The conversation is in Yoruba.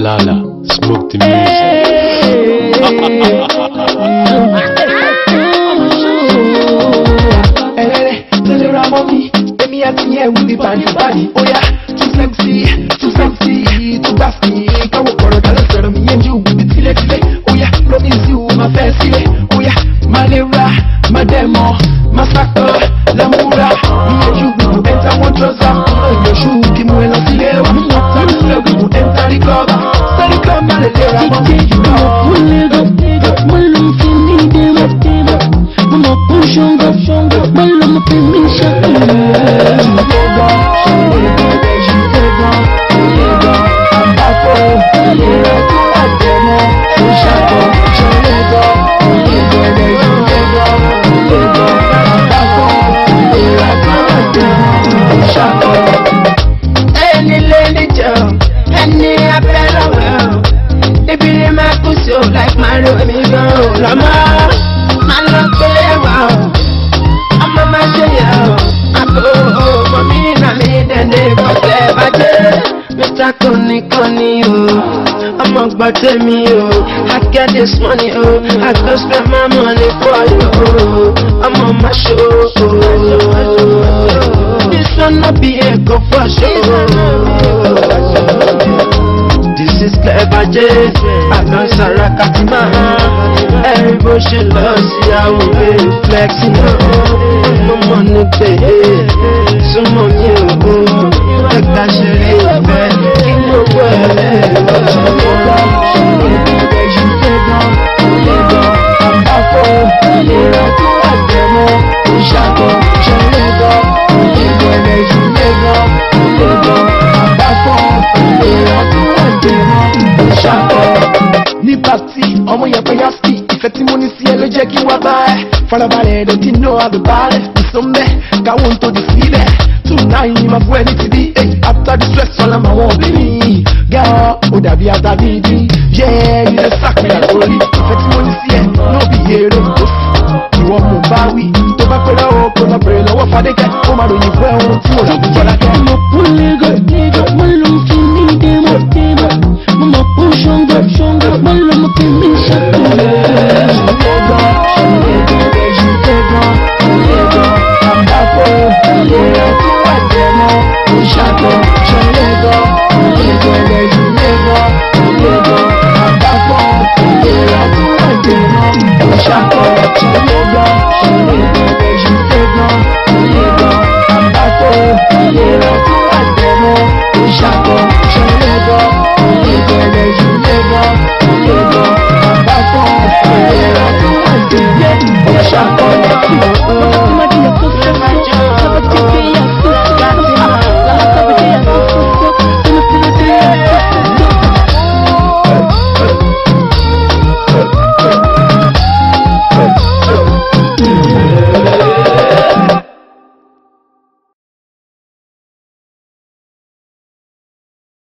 Lala, smoke the music. Me at me with the body. Oh yeah, too sexy, too basky. Come on, for a me and you with the tilly. Oh yeah, promise you my fancy. Oh yeah, my lera, my demo, my sucker, la mura. Me and you will enter one trouser. Your shoe, give me a silly. We will enter the club. Study club, my lera, my like Mario and me girl, Lama, man love play wow. I'm a man, I go for me, na me, then they go play back. Mr. Connie, oh, I'm a butter me, oh. I get this money, oh. I go spend my money for you, oh. I'm on my show, oh. This one not be a go for show. This is Clever J, I know Sarah Katima. Everybody should love, see how we flexing. No money pay, some money, like that shit, man. Keep your way, ní pàtí ọmọ yẹn pé yásí ìfẹ́ tí mo ní sí ẹ ló jẹ́ kí wá bá ẹ farabalẹ̀ ló ti ná àbẹ̀bálẹ̀ ìsọmẹ́ káwọn tó di sílẹ̀ tonight ni màá fún ẹ ní ti bí after the stress ọ̀la mà wọ́n bí mi gẹ́ọ́ ó dàbí àtàbí ìdí yẹ́ ilẹ̀ sàkúnyà lórí ìfẹ́ tí mo ní sí ẹ ló bí èrè tó sì ìwọ mò ń bá wí tó bá pẹ́ lọ́wọ́ kó lọ bèrè lọ́wọ́ Fadékẹ́ ó máa ròyìn fún ẹ ohun tí mo rà fún Fọlákẹ́. mo kún lẹ́gọ̀ mo ló ń fi ní dé mo dé bá mo mọ̀ kó ṣọ́ngọ̀ mo lọ.